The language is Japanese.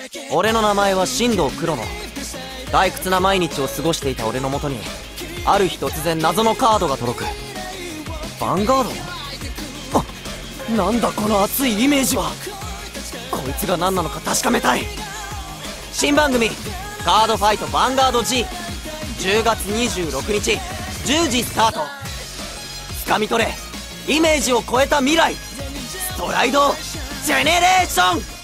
俺の名前は進藤黒野。退屈な毎日を過ごしていた俺のもとにある日突然謎のカードが届く。ヴァンガード？なんだこの熱いイメージは。こいつが何なのか確かめたい。新番組カードファイトヴァンガード G、 10月26日10時スタート。掴み取れイメージを超えた未来、ストライドジェネレーション。